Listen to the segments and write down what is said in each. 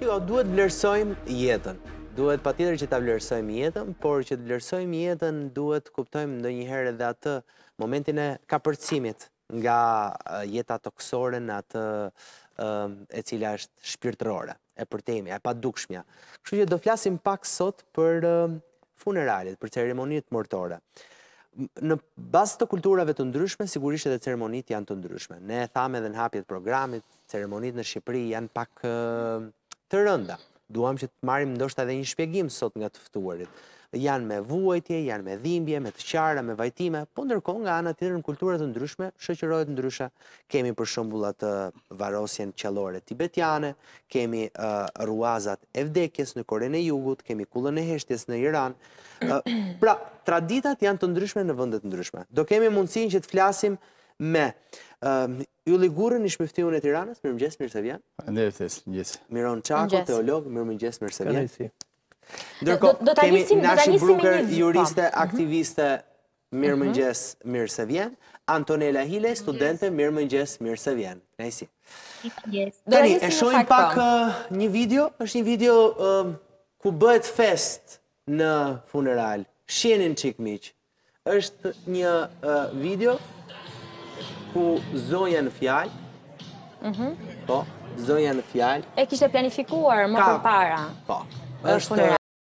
Jo, duhet vlerësojmë jetën. Duhet patjetër që ta vlerësojmë jetën, por që të vlerësojmë jetën duhet kuptojmë ndonjëherë edhe atë momentin e kapërcimit nga jeta toksore në atë e cila është shpirtërore, e përtemja, e padukshmja. Kështu që do flasim pak sot për funeralit, për ceremonitë mortore. Në bazë të kulturave të ndryshme, sigurisht edhe ceremonitë janë të ndryshme. Ne thamë edhe në hapjet programit, ceremonitë në Shqipëri janë pak të rënda. Duam që të marrim ndoshta edhe një shpjegim sot nga të ftuarit. Janë me vuajtje, janë me dhimbje, me të qara, me vajtime, po ndërkohë nga ana tjetër në kultura të ndryshme shoqërohet ndryshe. Kemi për shembull atë varrosjen qellore tibetiane, kemi ruazat e vdekjes në Korenë e Jugut, kemi kullën e heshtjes në Iran. Pra, traditat janë të ndryshme në vende të ndryshme. Do kemi mundësinë që të flasim me Ylli Gurrën, ish muftiun e Tiranës, mirëmëngjes, mirë se vjen. Faleminderit, mirëmëngjes. Miron Çako, teolog, mirëmëngjes, mirë se vjen. Kënaqësi. Ndërkohë kemi Nashi Bruker, juriste, aktiviste, mirëmëngjes, mirë se vjen. Antonela Hile, studente, mirëmëngjes, mirë se vjen. Kënaqësi. Tani e shohim pak një video, është një video ku bëhet fest në funeral. Shihnin çik miq. Është një video ku zonja në fjalë, po, zonja në fjalë. E kishte planifikuar më përpara. Po, është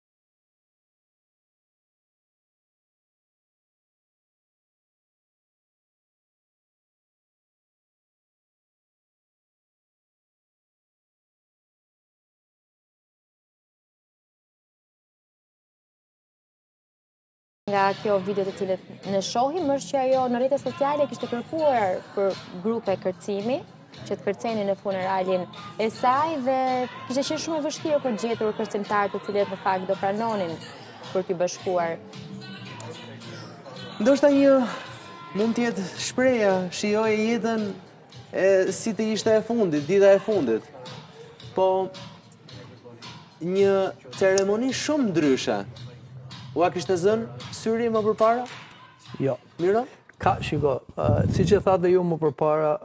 nga kjo video të cilët në shohim është që ajo në rrjetet sociale kishte kërkuar për grupe kërcimi që të kërcenin në funeralin e saj dhe kishte qenë shumë e vështirë për gjetur kërcimtarë të cilët në fakt do pranonin për t'i bashkuar. Ndoshta një mund të jetë shpreha, shijoje jetën si të ishte e fundit, dita e fundit. Po një ceremoni shumë ndryshe. Ua kishte zënë syri më përpara? Jo. Miro? Ka, shiko, si që thatë dhe ju më përpara,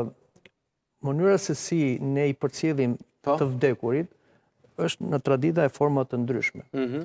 mënyra se si ne i përcjellim të vdekurit, është në tradita e forma të ndryshme.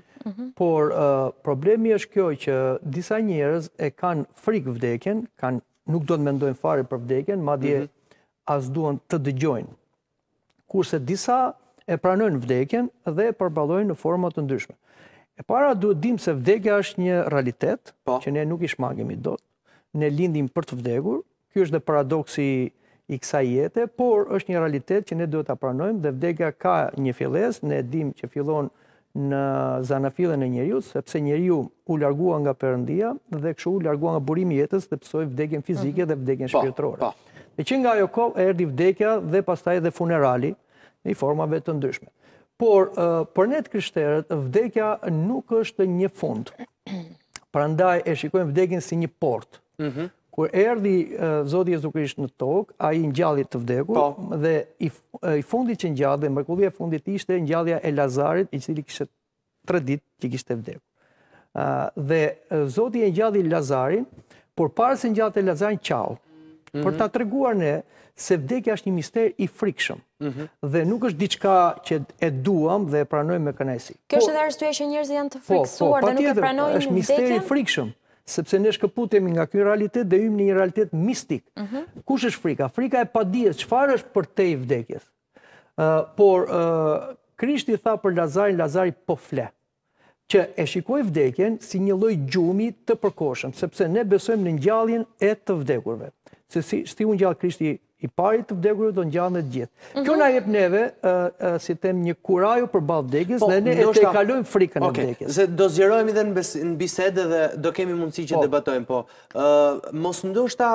Por problemi është kjo që disa njerëz e kanë frikë vdekjen, nuk do të mendojnë fare për vdekjen, madje as duan të dëgjojnë. Kurse disa e pranojnë vdekjen dhe e përballojnë në forma të ndryshme. E para duhet dim se vdekja është një realitet që ne nuk i shmangemi dot. Ne lindim për të vdekur. Ky është dhe paradoksi i kësaj jete, por është një realitet që ne duhet ta pranojmë dhe vdekja ka një fillesë, ne dim që fillon në zanafillën e njeriu, sepse njeriu u largua nga Perëndia dhe kështu u largua nga burimi i jetës dhe psoi vdekjen fizike dhe vdekjen shpirtërore. Dhe që nga ajo kohë erdhi vdekja dhe pastaj edhe funerali në formave të ndryshme. Por për ne të krishterët, vdekja nuk është një fund. Prandaj e shikojmë vdekjen si një portë. Kur erdhi Zoti Jezu Krisht në tokë, ai ngjalli të vdekur dhe i fundit që ngjalli, dhe mrekullia e fundit ishte ngjallja e Lazarit, i cili kishte 3 ditë që kishte vdekur. Dhe Zoti e ngjalli Lazarin, por para se ngjallte Lazarin qau, për ta treguar ne se vdekja është një mister i frikshëm dhe nuk është diçka që e duam dhe e pranojmë me kënaqësi. Kjo është edhe arsye që njerëzit janë të friksuar dhe nuk e pranojnë vdekjen. Është mister i frikshëm, sepse ne shkëputemi nga ky realitet dhe hyjmë në një realitet mistik. Kush është frika? Frika e padijes, çfarë është për te i vdekjes? Por Krishti tha për Lazarin, Lazari po fle, që e shikoi vdekjen si një lloj gjumi të përkohshëm, sepse ne besojmë në ngjalljen e të vdekurve. Se si u ngjall Krishti i pari të vdekurve do ngjallen të gjithë. Kjo na jep neve, si them, një kurajë përballë vdekjes dhe ne e tejkalojmë frikën e vdekjes. Se do zgjerojmë edhe në bisedë dhe do kemi mundësi që debatojmë, po mos ndoshta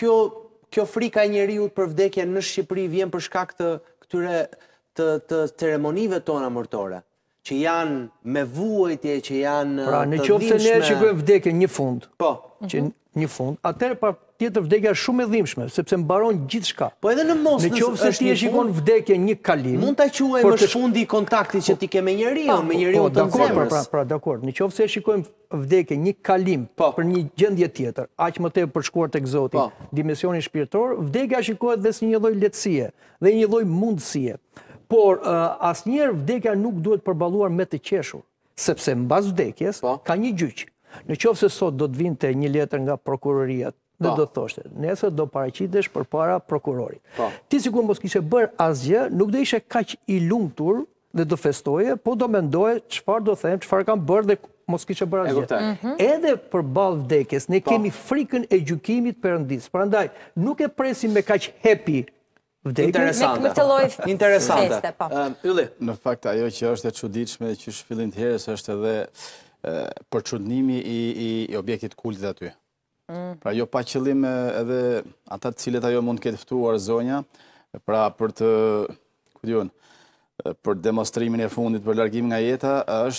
kjo frika e njeriut për vdekjen në Shqipëri vjen për shkak të këtyre të ceremonive tona mortore, që janë me vuajtje, që janë pra në qoftë se ne shikojmë vdekjen një fund. Po. Që një fund, atëherë patjetër vdekja është shumë e dhimbshme, sepse mbaron gjithçka. Po edhe në mos në qoftë se ti e shikon vdekjen një kalim, mund ta quaj më shfundi i kontaktit që ti ke me njeriu, me njeriu të zemrës. Pra, dakord. Në qoftë se e shikojmë vdekjen një kalim për një gjendje tjetër, aq më tepër për shkuar tek Zoti, dimensionin shpirtëror, vdekja shikohet dhe si një lloj lehtësie dhe një lloj mundësie. Por asnjëherë vdekja nuk duhet përballuar me të qeshur, sepse mbas vdekjes ka një gjyq. Në qoftë se sot do të vinte një letër nga prokuroria dhe do të thoshte, nesër do paraqitesh përpara prokurorit. Ti sikur mos kishe bërë asgjë, nuk do ishe kaq i lumtur dhe do festoje, po do mendoje çfarë do them, çfarë kam bërë dhe mos kishe bërë asgjë. Edhe përballë vdekjes ne kemi frikën e gjykimit perëndis. Prandaj nuk e presim me kaq happy Interesante. Interesante. Ylli. Në fakt, ajo që është e çuditshme që shfillim të herës është edhe përçudnimi i objektit kultit aty. Pra jo pa qëllim edhe ata të cilët ajo mund të ketë ftuar zonja, pra për të, për demonstrimin e fundit për largimin nga jeta,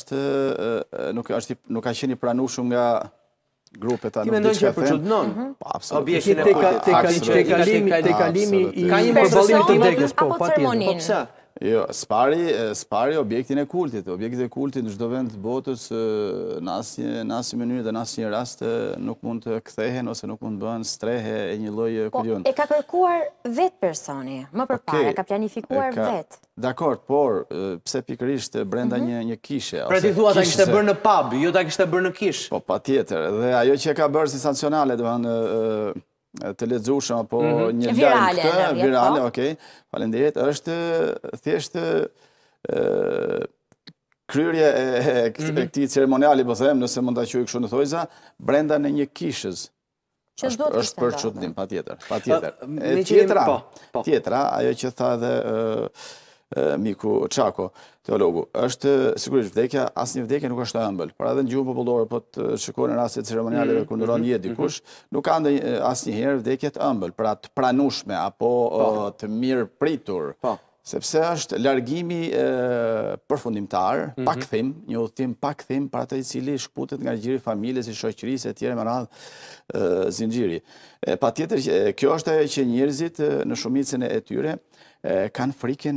nuk ka qenë i pranueshëm nga grupet Ti mendon që e përçudnon? Objektin e te kalimi ka një përballim të vdekjes, po patjetër. Po pse? Jo, spari objektin e kultit. Objektit e kultit në çdo vend të botës në asnjë mënyrë dhe në asnjë rast nuk mund të kthehen ose nuk mund të bëhen strehe e një lloji kujon. E ka kërkuar vet personi, më përpara ka planifikuar vet. Dakor, por pse pikërisht brenda një kishe? Pra ti thua ta kishte bërë në pub, jo ta kishte bërë në kish. Po patjetër, dhe ajo që ka bërë si sancionale, domethënë të lexueshëm apo një lajm këtë, virale, okay. Faleminderit, është thjesht kryerja e këtij ceremoniali, po them, nëse mund ta quaj kështu në thojza, brenda në një kishës. Është për çuditm, patjetër. Tjetra, ajo që tha edhe miku Çako, teologu, është sigurisht vdekja, asnjë vdekje nuk është e ëmbël. Por edhe në gjuhën popullore, po të shikojnë në raste ceremoniale kur ndron jetë dikush, nuk ka asnjëherë vdekje të ëmbël, pra të pranueshme apo të mirë pritur. Sepse është largimi përfundimtar, pa kthim, një udhtim pa kthim për atë i cili shkputet nga gjiri familjes, i shoqërisë e tjera me radhë zinxhiri. Patjetër, kjo është ajo që njerëzit në shumicën e tyre kanë frikën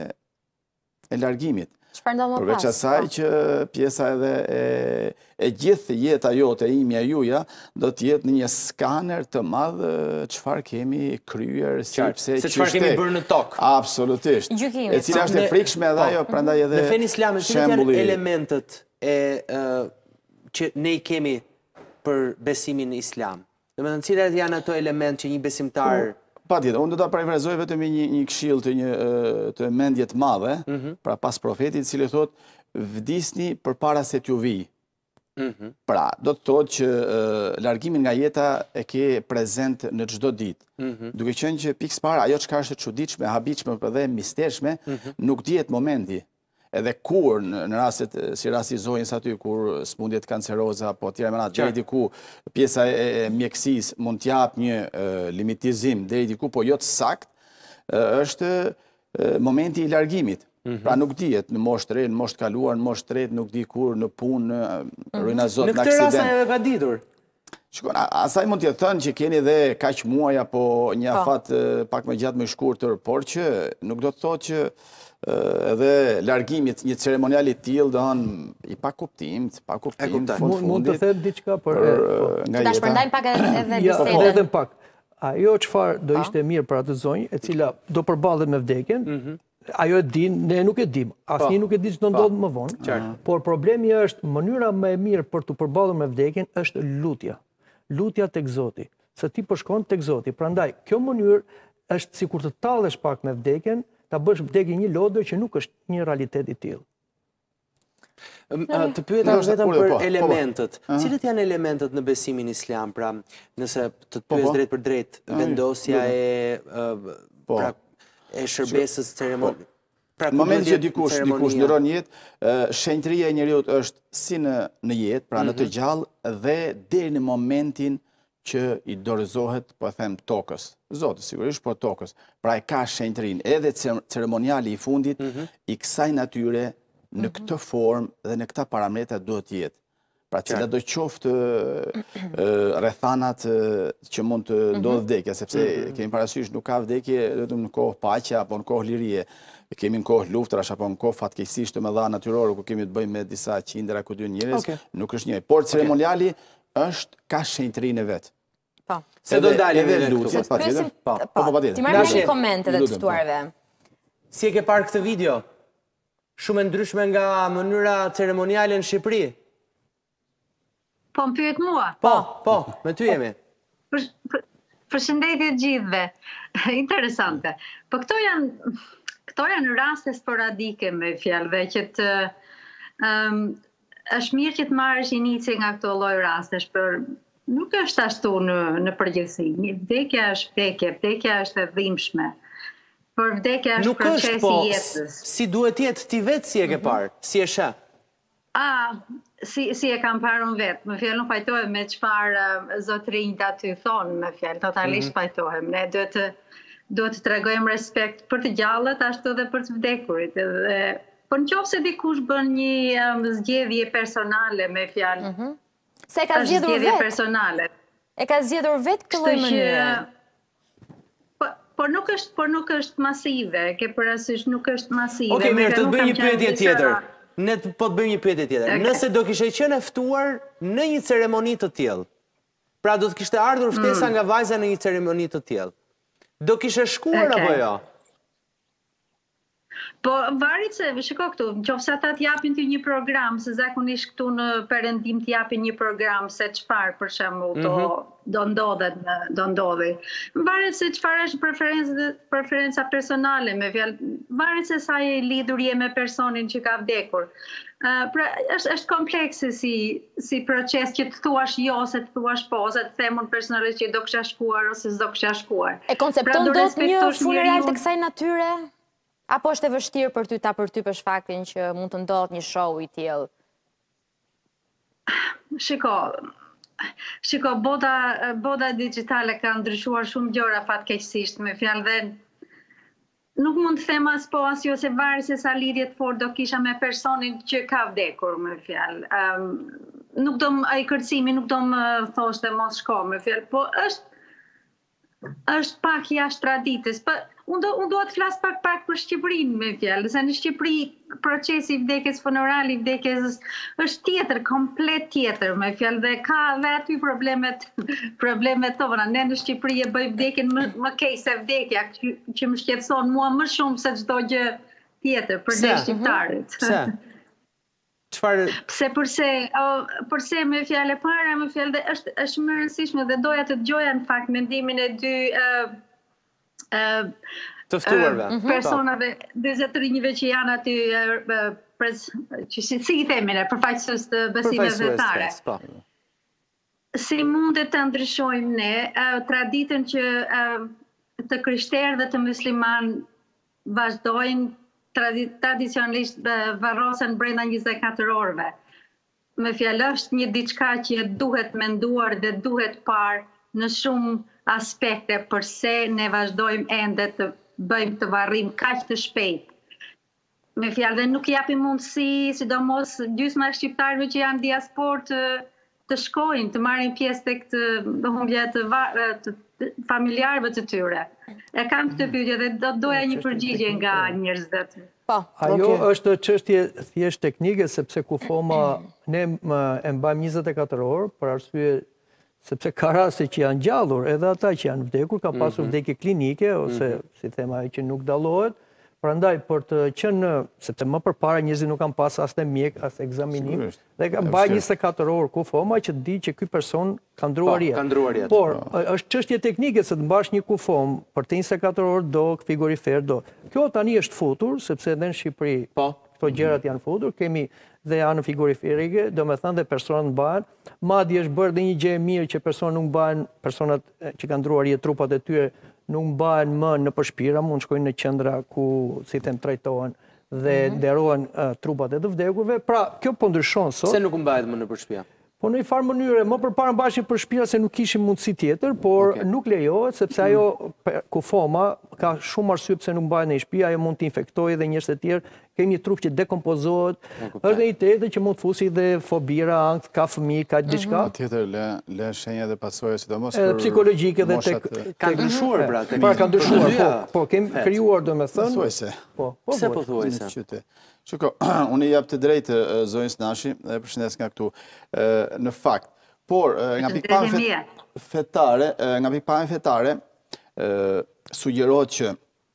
e largimit. Përveç asaj që pjesa edhe e gjithë jeta jote, imja juja, do të jetë në një skaner të madh çfarë kemi kryer, se çfarë kemi bërë në tokë. Absolutisht. E cila është e frikshme edhe ajo, prandaj edhe në fen islam, cilat janë elementet që ne i kemi për besimin islam? Domethënë, cilat janë ato elementë që një besimtar Patjetër, unë do ta parafrazoj vetëm një këshill të mendje të madhe, pra pas profetit, i cili thotë vdisni përpara se t'ju vij. Pra, do të thotë që largimin nga jeta e ke prezent në çdo ditë. Duke qenë që pikë para ajo çka është e çuditshme, habitshme dhe mistershme, nuk dihet momenti. Edhe kur në rastet si rasti zonjës aty kur smundjet kanceroza apo tjera më deri diku pjesa e mjekësisë mund të jap një limitizim deri diku, po jo të sakt, është momenti i largimit. Pra nuk dihet në moshë të re, në moshë të kaluar, në moshë të tretë, nuk di kur, në punë, rujna zot, në aksident. Në këtë rast edhe ka ditur. Shikon, asaj mund t'ja thënë që keni dhe kaq muaj apo një afat pak më gjatë më shkurtër, por që nuk do të thotë që edhe largimit një ceremonial i tillë do i pa kuptim, mund të them diçka për ta shpërndajmë pak edhe bisedën. Edhe pak. Ajo çfarë do ishte mirë për atë zonjë, e cila do përballet me vdekjen, ajo e din, ne nuk e dim. Asnjë nuk e di ç'do ndodh më vonë. Por problemi është mënyra më e mirë për të përballur me vdekjen është lutja. Lutja tek Zoti, se ti po shkon tek Zoti. Prandaj, kjo mënyrë është sikur të tallesh pak me vdekjen, ta bësh vdekjen një lodër që nuk është një realitet i tillë. Të pyeta vetëm për elementet. Cilët janë elementet në besimin islam? Pra, nëse të pyes drejt për drejt, vendosja e shërbesës ceremoniale. Në momentin që dikush ndron jetë, shenjtëria e njeriut është si në jetë, pra në të gjallë dhe deri në momentin që i dorëzohet, po them, tokës. Zotë, sigurisht, por tokës. Pra e ka shenjtërinë, edhe ceremoniali i fundit, i kësaj natyre në këtë formë dhe në këta parametra duhet jetë. Pra cilat do qoftë rrethanat që mund të ndodhë vdekja, sepse kemi parasysh nuk ka vdekje vetëm në kohë paqe apo në kohë lirie. Kemi në kohë luftrash apo në kohë fatkeqësisht të mëdha natyrore ku kemi të bëjmë me disa qindra ku dy njerëz, nuk është një. Por ceremoniali ka shenjtërinë e vet. Se do dalim edhe lutjet, patjetër. Ti marrë një koment edhe të ftuarve. Si e ke parë këtë video? Shumë e ndryshme nga mënyra ceremoniale në Shqipëri? Po, më pyet mua? Po, me ty jemi. Përshëndetje gjithve. Interesante. Po këto janë raste sporadike me fjalëve që është mirë që të marrësh inicie nga këto lloj rastesh, për nuk është ashtu në përgjithësi. Vdekja është vdekje, vdekja është e dhimbshme. Por vdekja është procesi i jetës. Si duhet jetë ti vetë si e ke parë, si e sheh? Si e kam parë unë vetë, më fjalë nuk pajtohem me çfarë zotrinjt aty thonë, më fjalë, totalisht pajtohem. Ne duhet të tregojmë respekt për të gjallët, ashtu edhe për të vdekurit. Po nëse dikush bën një zgjedhje personale, me fjalë. Se e ka zgjedhur vetë. Zgjedhje personale. E ka zgjedhur vetë këtë lloj mënyre. Por nuk është masive, ke parasysh nuk është masive. Okej, mirë, të të bëjmë një pyetje tjetër. Ne po të bëjmë një pyetje tjetër. Nëse do kishe qenë e ftuar në një ceremoni të tillë, pra do të kishte ardhur ftesa nga vajza në një ceremoni të tillë, do kishe shkuar apo jo? Po, varet se, shiko këtu, nëse ata t'japin ty një program, se zakonisht këtu në perëndim t'japin një program se çfarë për shembull do ndodhi. Varet se çfarë është preferenca personale, me fjalë, varet se sa je lidhur je me personin që ka vdekur. Pra, është komplekse si proces që të thuash jo, se të thuash po, se të themun personalisht që do kisha shkuar ose s'do kisha shkuar. E koncepton dot një funeral të kësaj natyre? Apo është e vështirë për ty ta përtypesh faktin që mund të ndodhë një show i tillë? Shiko, bota digjitale ka ndryshuar shumë gjëra fatkeqësisht, me fjalë dhe nuk mund të them as po as jo, se varet se sa lidhje të fortë do kisha me personin që ka vdekur, me fjalë. Nuk do ai kërcimi nuk do më thoshte mos shko, me fjalë, po është pak jashtë traditës. Unë do të flas pak për Shqipërinë, me fjalë, se në Shqipëri procesi i vdekjes, funerali i vdekjes është tjetër, komplet tjetër, me fjalë, dhe ka dhe aty problemet tona. Ne në Shqipëri e bëjmë vdekjen më keq se vdekja, që më shqetëson mua më shumë se çdo gjë tjetër për ne shqiptarët. Pse? Përse me fjalë e para, me fjalë dhe është më rëndësishme dhe doja të dëgjoja në fakt mendimin e dy të ftuarve, personave, 23-njëve që janë aty, që si i themin, përfaqësues të besimeve fetare. Si mundet të ndryshojmë ne traditën që të krishterë dhe të musliman vazhdojnë tradicionalisht varrosen brenda 24 orëve. Me fjalë është një diçka që duhet menduar dhe duhet parë në shumë aspekte përse ne vazhdojmë ende të bëjmë të varrim kaq të shpejt. Me fjalë dhe nuk japim mundësi, sidomos gjysma e shqiptarëve që janë diasporë të shkojnë, të marrin pjesë tek të humbja të familjarëve të tyre. E kam këtë pyetje dhe do doja një përgjigje nga njerëzit. Ajo është çështje thjesht teknike, sepse kufoma ne e mbajmë 24 orë për arsye sepse ka raste që janë gjallur, edhe ata që janë vdekur, ka pasur vdekje klinike, ose si thema që nuk dallohet. Prandaj, për të qenë, sepse më përpara njerëzit nuk kanë pas as të mjek, as egzaminim, dhe ka mbaj 24 orë kufoma që di që ky person ka ndruar jetë. Por, është çështje teknike se të mbash një kufom për të 24 orë do, frigorifer do. Kjo tani është futur, sepse edhe në Shqipëri këto gjërat janë futur, kemi dhe janë frigoriferike, do me thënë dhe personat mbahen, madje është bërë dhe një gjë e mirë që personat që kanë ndruar jetë trupat e tyre nuk mbahen më në përshpira, mund shkojnë në qendra ku, si them, trajtohen dhe nderohen trupat e të vdekurve. Pra, kjo po ndryshon sot. Pse nuk mbahet më në përshpira? Po në një farë mënyre, më përpara mbaheshin për shtëpia se nuk kishim mundësi tjetër, por nuk lejohet sepse ajo kufoma ka shumë arsye pse nuk mbahet në shtëpi, ajo mund të infektojë dhe njerëz të tjerë, kemi një trup që dekompozohet. Është një tjetër që mund të fusi dhe fobira, ankth, ka fëmijë, ka diçka. Tjetër le shenja dhe pasojë sidomos për psikologjike dhe tek ka ndryshuar pra tek. Ka ndryshuar, po kemi krijuar domethënë. Pse po thuajse? Shiko, unë i jap të drejtë zonjës Nashi, dhe përshëndes nga këtu, në fakt. Por, nga pikpamjen fetare, sugjerohet që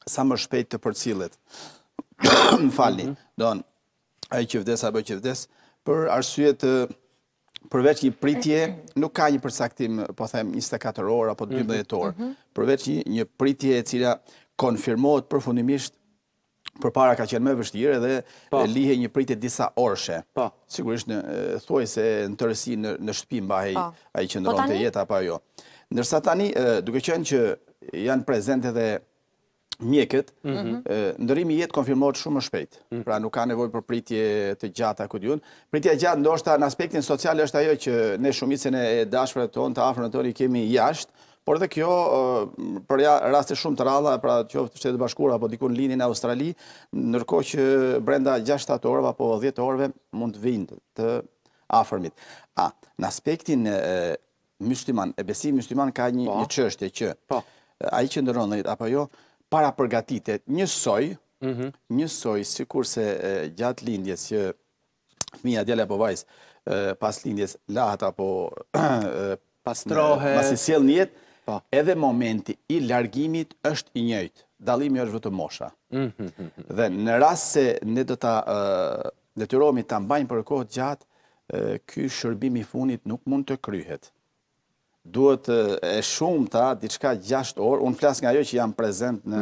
sa më shpejt të përcillet. Më falni, ai që vdes apo që vdes, për arsye të përveç një pritje, nuk ka një përcaktim, po them 24 orë apo 12 orë, përveç një pritje e cila konfirmohet përfundimisht përpara ka qenë më vështirë dhe lihe një pritje disa orëshe. Sigurisht thuaj se në tërësi në shtëpi mbahej ai qëndronte jeta apo jo. Ndërsa tani, duke qenë që janë prezente edhe mjekët, ndërrimi i jetë konfirmohet shumë më shpejt. Pra nuk ka nevojë për pritje të gjata ku diun. Pritja e gjatë ndoshta në aspektin social është ajo që ne shumicën e dashurët tonë, të afërmit tonë i kemi jashtë, por dhe kjo për raste shumë të rralla, pra qoftë Shtetet Bashkuara apo diku në lindjen në Australi, ndërkohë që brenda 6-7 orëve apo 10 orëve mund të vinë të afërmit. Në aspektin mysliman, e besimit mysliman ka një çështje që ai që ndron apo jo para përgatitet njësoj sikurse gjatë lindjes që fëmia djalë apo vajzë pas lindjes lahet apo pastrohet, pasi sjell në jetë, edhe momenti i largimit është i njëjtë. Dallimi është vetëm mosha. Dhe në rast se ne do ta detyrohemi ta mbajmë për kohë gjatë, ky shërbim i fundit nuk mund të kryhet. Duhet e shumta, diçka 6 orë, unë flas nga ajo që jam prezent në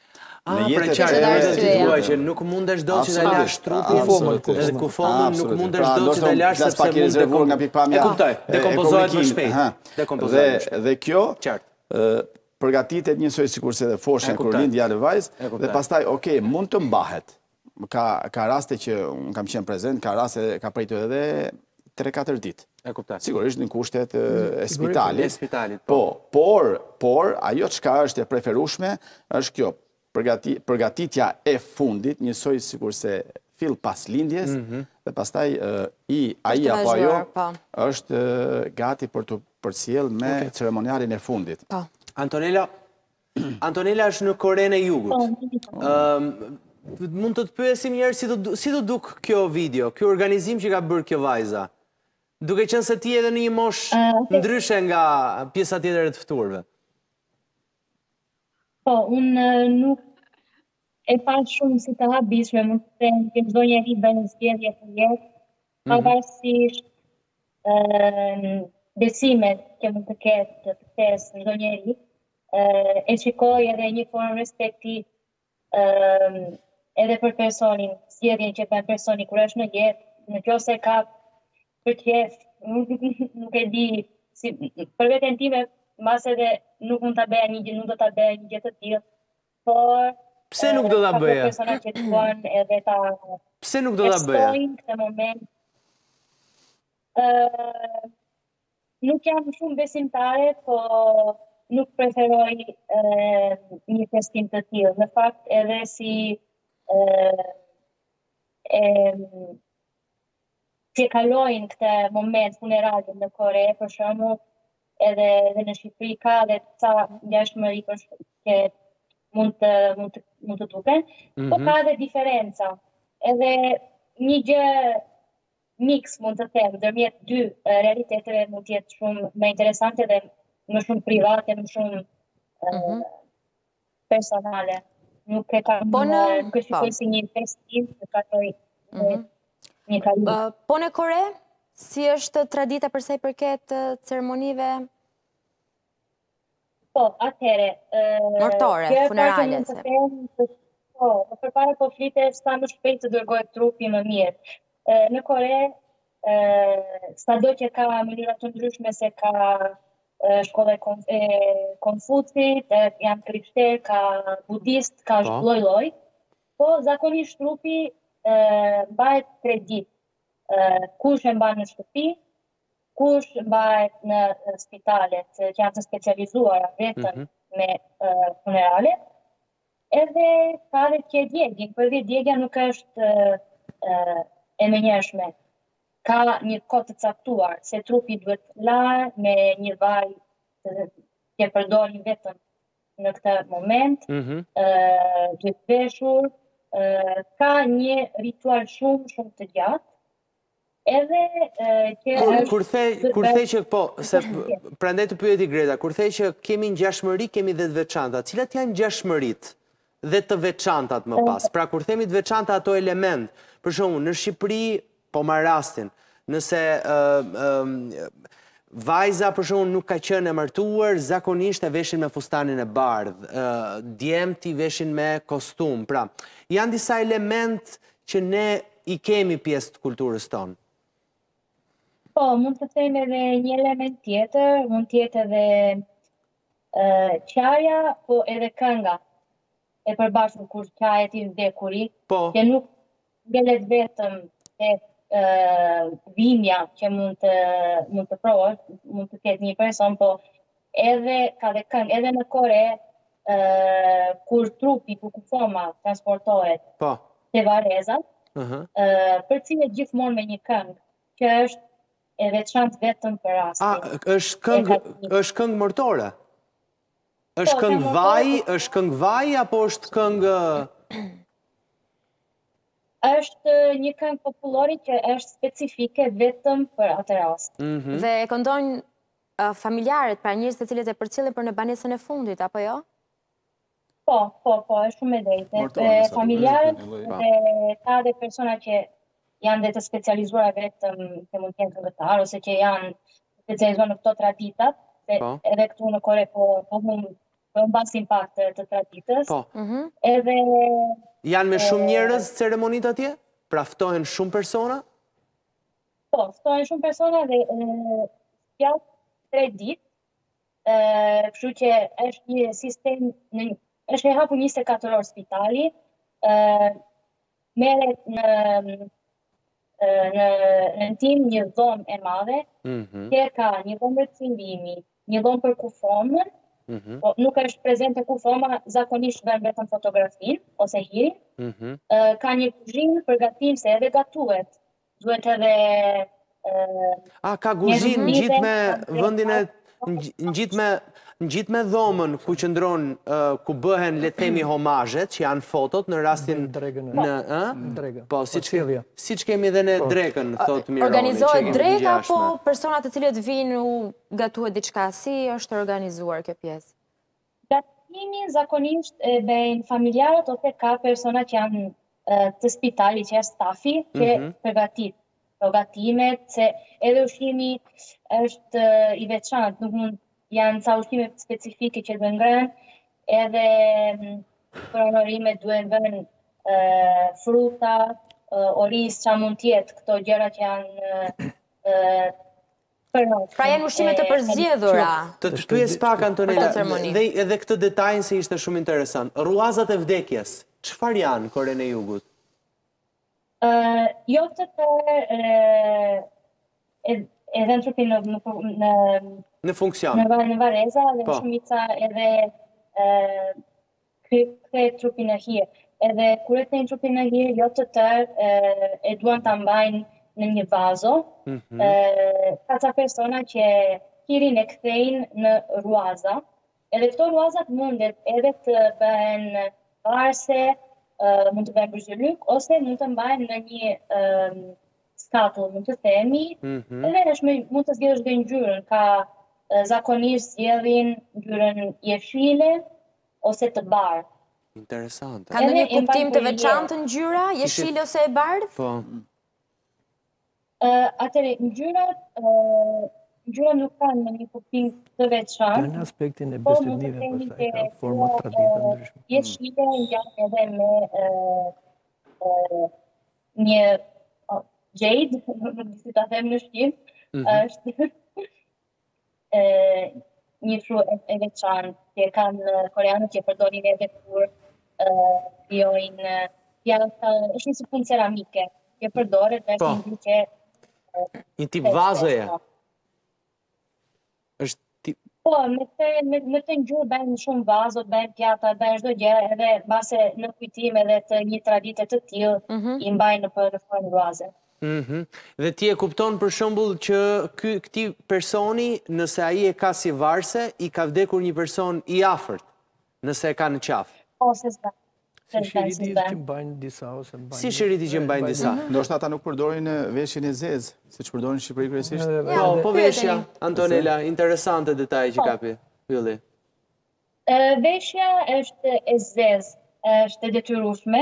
jetën që nuk mundesh dot që ta lash trupin, edhe kufomën nuk mundesh dot që ta lash sepse mund të nga pikpamja. E kuptoj, dekompozohet më shpejt. Dhe kjo përgatitet njësoj sikurse edhe foshën kur lind djalë vajzë, dhe pastaj mund të mbahet. Ka raste që unë kam qenë prezent, ka raste ka pritur edhe 3-4 ditë. Sigurisht në kushtet e spitalit. Por ajo çka është e preferueshme është kjo, përgatitja e fundit, njësoj sikurse fill pas lindjes, dhe pastaj ai apo ajo është gati për të përcjell me ceremonialin e fundit. Antonella është në Korenë e Jugut. Mund të të pyesim një herë si do duk kjo video, ky organizim që ka bërë kjo vajza? Duke qenë se ti edhe në një moshë ndryshe nga pjesa tjetër e të ftuarve. Po, unë nuk e pas shumë si të habishme, mund të them që çdo njeri bën zgjedhje të jetë, pavarësisht besimet që mund të ketë të pesë çdo njeri, e shikoj edhe një formë respekti edhe për personin, zgjedhjen që bën personi kur është në jetë, nëse ka për qef, nuk e di, për veten time, mas edhe nuk mund ta bëja një gjë, nuk do ta bëja një gjë të tillë, por pse nuk do ta bëja? Persona që duan edhe ta pse nuk do ta bëja? Këtë moment. Nuk jam shumë besimtare, po nuk preferoj një festim të tillë. Në fakt edhe si që kalojnë këtë moment funeralin në Kore, për shembull, edhe në Shqipëri ka dhe ca ngjashmëri që mund të duken, po ka edhe diferenca. Edhe një gjë mix mund të them, ndërmjet dy realiteteve mund të jetë shumë më interesante dhe më shumë private, më shumë personale. Nuk e kam nuk e shikoj si një festim, të kaloj Po në Kore, si është tradita për sa i përket ceremonive? Po, atëhere. Nortore, funerale. Po, përpara po flitet sa më shpejt të dërgohet trupi më mirë. Në Kore, sado që ka mënyra të ndryshme se ka shkolla e Konfucit, janë krishterë, ka budist, ka lloj-lloj. Po, zakonisht trupi mbahet 3 ditë. Kush e mban në shtëpi, kush mbahet në spitalet që janë të specializuara vetëm me funerale, edhe ka dhe që djegjen, për dhe djegja nuk është e menjëshme. Ka një kohë të caktuar, se trupi duhet larë me një vaj që përdorin vetëm në këtë moment, duhet veshur, ka një ritual shumë të gjatë, edhe Kur the që po, se prandaj të pyeti Greta, kur the që kemi ngjashmëri, kemi dhe të veçanta. Cilat janë ngjashmëritë dhe të veçantat më pas. Pra, kur themi të veçanta ato element, për shumë, në Shqipëri, po marr rastin, nëse vajza, për shumë, nuk ka qenë e martuar, zakonisht e veshin me fustanin e bardhë, djemët i veshin me kostum. Pra, janë disa element që ne i kemi pjesë të kulturës tonë. Po, mund të them edhe një element tjetër, mund tjetë edhe qarja, po edhe kënga e përbashkët kur qajet i vdekuri, që nuk ngelet vetëm e vimja që mund të provosh, mund të ketë një person, po edhe ka dhe këngë, edhe në Kore, kur trupi kukufoma transportohet te varezat, për cilët gjithmonë me një këngë, që është e veçantë vetëm për rastin. Është këngë mortore? Është këngë vaj, apo është këngë... është një këngë popullore që është specifike vetëm për atë rast. Dhe e këndojnë familjarët, pra njerëzit të cilët e përcjellin për në banesën e fundit, apo jo? Po, është shumë e drejtë. Familjarët dhe ka dhe persona që janë dhe të specializuar vetëm që mund të jenë këngëtar, ose që janë specializuar në këto traditat, se edhe këtu në Kore po mbasin pak të traditës. Edhe... Janë me shumë njerëz ceremonit atje? Pra ftohen shumë persona? Po, ftohen shumë persona dhe pjatë 3 ditë, kështu që është një sistem, është e hapur 24 orë spitali, merret në tim një dhomë e madhe, që ka një dhomë rëcindimi, një dhomë për kufomën, nuk është prezente kufoma, zakonisht vën vetëm fotografin, ose hirin, ka një kuzhinë përgatim se edhe gatuhet, duhet edhe... Ka kuzhinë gjithë me vëndin e... Në gjithë me dhomën ku qëndron, ku bëhen, le të themi, homazhet, që janë fotot në rastin... Dregën. Po, si që kemi dhe në drekën, thotë Mironi. Organizohet dreka, po personat të cilët vinë u gatuhet diçka, si është organizuar kjo pjesë? Gatimin zakonisht e bëjnë familjarët, ose ka persona që janë të spitali, që është stafi, që përgatit gatimet, se edhe ushqimi është i veçantë, nuk mund janë ca ushqime specifike që duen ngrën, edhe për onorimet duen vën fruta, oriz, që mund tjetë, këto gjëra që janë pra janë ushqime të përzgjedhura. Të pyes pak, Antonella, dhe edhe këtë detajn se ishte shumë interesant. Ruazat e vdekjes, çfarë janë Korenë e Jugut? Jo të edhe në trupin në funksion. Në vareza dhe në shumica edhe këtë trupin e hir. Edhe kur e në trupin e hir, jo të tërë e duan të mbajnë në një vazo. Ka ca persona që hirin e kthejnë në ruaza. Edhe këto ruazat mundet edhe të bëhen arse, mund të bëhen bërgjëlyk, ose mund të mbajnë në një skatull, mund të themi, edhe mund të zgjedhësh dhe ngjyrën, ka zakonisht zgjedhin ngjyrën jeshile ose të bardhë. Interesante. Ka ndonjë kuptim të veçantë ngjyra, jeshile ose e bardhë? Po. Atëre, ngjyra nuk kanë në një kuptim të veçantë. Ka në aspektin e besëdnive, pastaj ka forma tradita ndryshme. Jeshile janë edhe me një jade, nuk si ta them në shqip, është një fru e veçantë që kanë koreanët që përdorin edhe kur krijojnë pjata, është një punë ceramike që përdoret dhe është një që një tip vazoje. Po, me të ngjyrë bëjnë shumë vazot, bëjnë pjata, bëjnë çdo gjë, edhe mbase në kujtim edhe të një tradite të tillë i mbajnë në formë vaze. Dhe ti e kupton për shembull që këti personi, nëse ai e ka si varse, i ka vdekur një person i afërt, nëse e ka në qafë. Po, se s'ka. Si shiriti që mbajnë disa ose mbajnë... Si shiriti që mbajnë disa. Ndoshta ata nuk përdorin veshjen e zezë, siç përdorin në Shqipëri kryesisht. Po veshja, Antonella, interesante detaj që kapi Ylli. Veshja është e zezë, është e detyrueshme.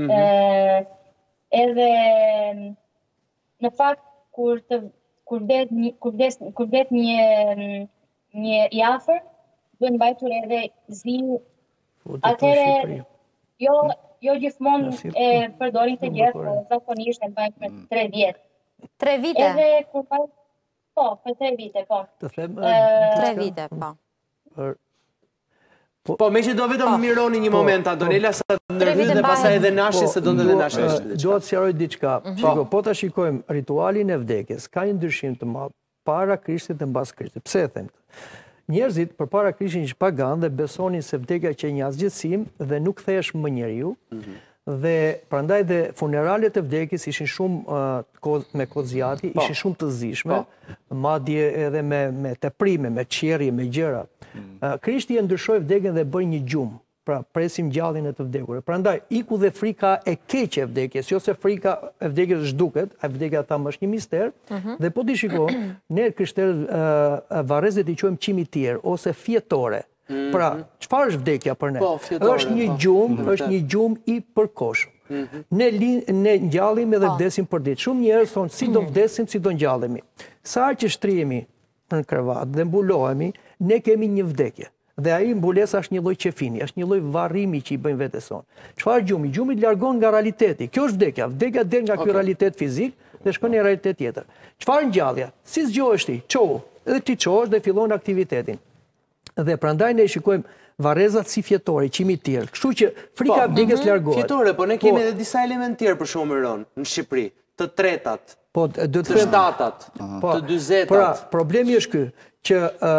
Edhe në fakt kur vdet një i afër, duhet mbajtur edhe zi. Atëherë jo gjithmonë e përdorin të gjithë, por zakonisht e mbajnë për 3 vjet. 3 vite? Edhe kur mbajnë, po, për 3 vite, po. 3 vite, po. Po, me që do vetëm mironi një moment, Antonella, sa ndërhyt dhe pasaj edhe nashi, se do në dhe nashi. Do të sjaroj diçka. Po të shikojmë ritualin e vdekjes, ka një ndryshim të madh para Krishtit dhe mbas Krishtit. Pse e them? Njerëzit për para Krishtit ishin pagan dhe besonin se vdekja që një asgjësim dhe nuk kthehesh më njeriu, dhe prandaj dhe funeralet e vdekjes ishin shumë me kozjati, ishin shumë të zishme, madje edhe me teprime, me qerje, me gjëra. Krishti e ndryshoi vdekjen dhe bëri një gjumë, pra presim gjalljen e të vdekur. Prandaj iku dhe frika e keqe e vdekjes, jo se frika e vdekjes zhduket, a vdekja tam është një mister, dhe po ti shiko, ne krishterët varrezet i quajmë cimitier ose fjetore. Pra, çfarë është vdekja për ne? Është një gjumë i përkohshëm. Ne ngjallim edhe vdesim për ditë. Shumë njerëz thonë si do vdesim, si do ngjallemi. Sa që shtrihemi në krevat dhe mbulohemi, ne kemi një vdekje. Dhe ai mbulesa është një lloj qefini, është një lloj varrimi që i bëjmë vetes sonë. Çfarë gjumi? Gjumi largon nga realiteti. Kjo është vdekja. Vdekja del nga ky realitet fizik dhe shkon në realitet tjetër. Çfarë ngjallja? Si zgjohesh ti? Çohu. Edhe ti çohesh dhe fillon aktivitetin. Dhe prandaj ne shikojmë varrezat si fjetore, cimitier. Kështu që frika e vdekjes largohet. Fjetore, po ne kemi edhe disa elementë tjerë për shkakun në Shqipëri, të tretat, të shtatat, të dyzetat. Pra, problemi është ky, që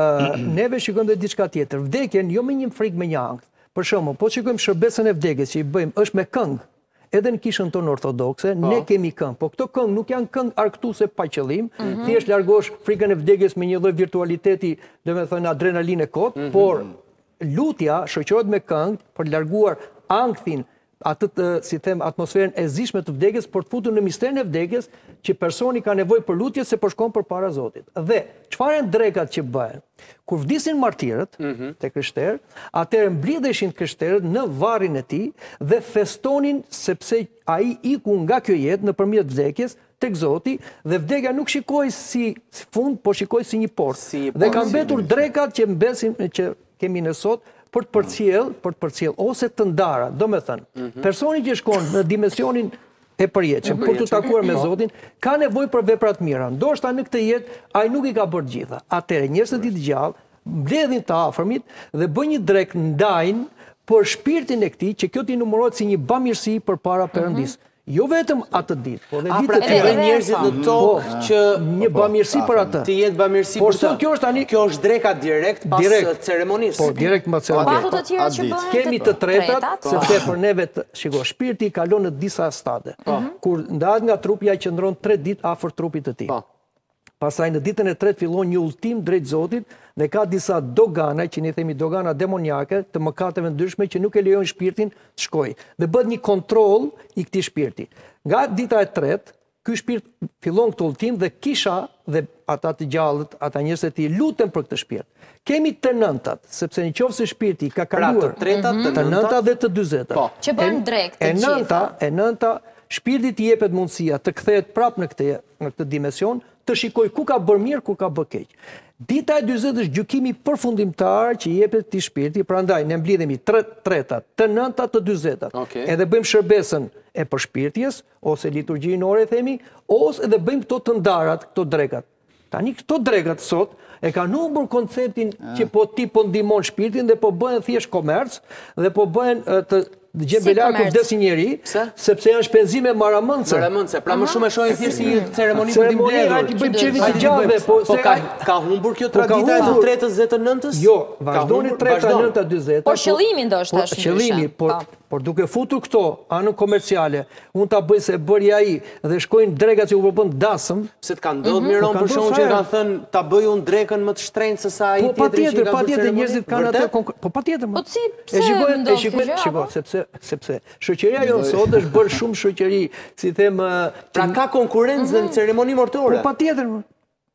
neve shikojmë dhe diçka tjetër. Vdekjen jo me një frikë, me një ankth. Për shembull, po shikojmë shërbesën e vdekjes që i bëjmë, është me këngë. Edhe në kishën tonë ortodokse, ne kemi këngë, po këto këngë nuk janë këngë argëtuese pa qëllim, thjesht largosh frikën e vdekjes me një lloj virtualiteti, domethënë adrenalinë kot, por lutja shoqërohet me këngë për larguar ankthin, atë si them atmosferën e zishme të vdekjes, për të futur në misterin e vdekjes, që personi ka nevojë për lutje se po shkon përpara Zotit. Dhe çfarë janë drekat që bëhen? Kur vdisin martirët te krishterët, atëherë mblidheshin krishterët në varrin e tij dhe festonin sepse ai iku nga kjo jetë nëpërmjet vdekjes tek Zoti, dhe vdekja nuk shikoi si fund, po shikoi si një portë. Dhe kanë mbetur drekat që mbesin, që kemi ne sot, për të përcjell ose të ndara. Domethënë, personi që shkon në dimensionin e përjetshëm për të takuar me Zotin, ka nevojë për vepra të mira. Ndoshta në këtë jetë ai nuk i ka bërë gjitha. Atëherë njerëzit e gjallë mbledhin të afërmit dhe bëjnë një drek, ndajnë për shpirtin e këtij, që kjo t'i numërohet si një bamirësi përpara Perëndisë. Jo vetëm atë ditë, por edhe ditët e tjera. Njerëzit në tokë që një bamirësi për atë. Të jetë bamirësi për të. Kjo është dreka direkt pas ceremonisë. Po, direkt pas ceremonisë. Kemi të tretat, sepse për neve, shiko, shpirti kalon në disa stade. Kur ndahet nga trupi, ai qëndron 3 ditë afër trupit të tij. Pastaj në ditën e tretë fillon një udhtim drejt Zotit dhe ka disa dogana, që ne themi dogana demoniake, të mëkateve ndryshme që nuk e lejojnë shpirtin të shkojë. Dhe bëhet një kontroll i këtij shpirti. Nga dita e tretë, ky shpirt fillon këtë udhtim dhe kisha dhe ata të gjallët, ata njerëzit e tij luten për këtë shpirt. Kemi të nëntat, sepse nëse shpirti ka kaluar të nënta dhe të dyzetat. Që bën drek të gjitha. E nënta, shpirtit i jepet mundësia të kthehet prapë në këtë dimension, të shikoj ku ka bërë mirë, ku ka bërë keq. Dita e 40 është gjykimi përfundimtar që i jepet këtij shpirti, prandaj ne mblidhemi tretat, të nëntat, të dyzetat. Edhe bëjmë shërbesën e përshpirtjes ose liturgjinë ore themi, ose edhe bëjmë këto të ndarat, këto drekat. Tani këto drekat sot e kanë humbur konceptin që po ti po ndihmon shpirtin dhe po bëhen thjesht komerc dhe po bëhen të gjembelar kur vdesin njeri, sepse janë shpenzime maramëndse. Pra më shumë e shohin thjesht si ceremoni për mbledhur. Bëjmë çevit të gjallëve, po ka humbur kjo tradita e të tretës dhe të nëntës? Jo, vazhdoni treta, nënta, dyzeta. Por qëllimi ndoshta është ndryshe. Qëllimi, por duke futur këto anën komerciale, unë ta bëj se bëri ai dhe shkojnë drekat që u bën dasëm, se të kanë ndodhur miron për shkakun që kanë thënë ta bëj unë drekën më të shtrenjtë se sa ai tjetri që ka. Patjetër njerëzit kanë atë, po patjetër. Po si pse shikoj, sepse shoqëria jonë sot është bërë shumë shoqëri, si them, pra ka konkurrencë në ceremoni mortore. Po patjetër.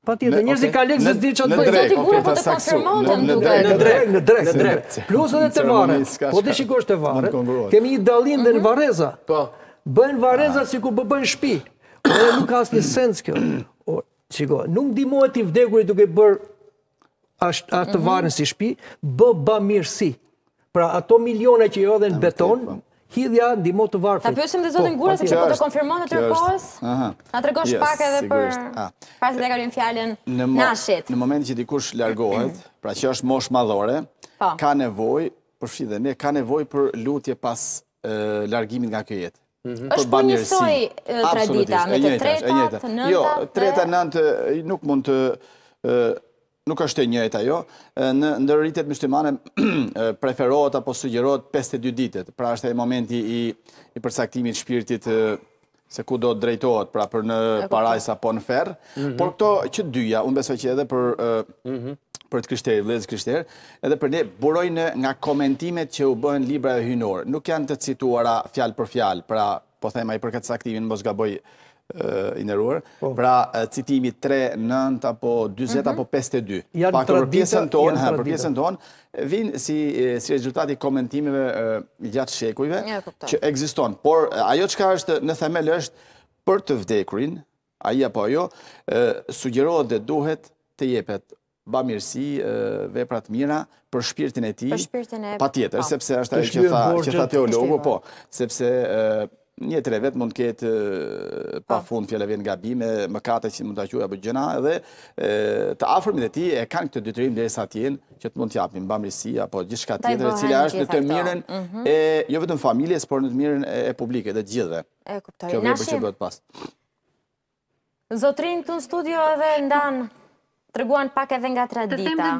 Pa tjetër, njerëzit ka lekë se s'di që të bëjnë. Zoti Bura po të konfirmonte më duket. Në drek. Plus edhe të Varet. Po të shikosh të Varet, kemi një dallim dhe në Vareza. Bëjnë Vareza si ku bëjnë shtëpi. Edhe nuk ka asnjë sens kjo. Shiko, nuk ndihmohet i vdekurit duke bërë atë varën si shtëpi, bamirësi. Pra ato miliona që i hodhen në beton, hidhja ndihmo të varfrit. Ta pyesim dhe zotin Gura sepse po të konfirmon në tërkohës. Na tregosh pak edhe për para se të kalojmë fjalën Nashit. Në momentin që dikush largohet, pra që është moshë madhore, ka nevojë, përfshi dhe ne, ka nevojë për lutje pas largimit nga kjo jetë. Është po njësoj tradita me të tretat, të nëntat? Jo, treta, nëntë nuk mund të nuk është e njëjta ajo. Në ndërritet myslimane preferohet apo sugjerohet 52 ditet. Pra është e momenti i përcaktimit shpirtit se ku do të drejtohet, pra për në parajs apo në ferr. Por këto që dyja, unë besoj që edhe për të krishterë, vëllezër krishterë, edhe për ne burojnë nga komentimet që u bëhen librave hyjnor. Nuk janë të cituara fjalë për fjalë, pra po them ai për këtë saktimin mos gaboj i nderuar, pra citimi 3, 9 apo 40 apo 52. Pak për pjesën tonë, vinë si rezultati komentimeve gjatë shekujve që ekziston. Por ajo çka është në themel është për të vdekurin, ai apo ajo, sugjerohet dhe duhet të jepet bamirësi, vepra të mira për shpirtin e tij. Patjetër, sepse është ajo që tha teologu, po, sepse një jetë e vet mund të ketë pafund fjalëve gabime, mëkate që mund ta quajë apo gjëna, dhe të afërmit e tij e kanë këtë detyrim derisa të jenë që të mund të japin bamirësi apo gjithçka tjetër e cila është në të mirën e jo vetëm familjes, por në të mirën e publike dhe të gjithëve. E kuptoj. Kjo vepër që duhet pas. Zotrin këtu në studio edhe ndan treguan pak edhe nga tradita.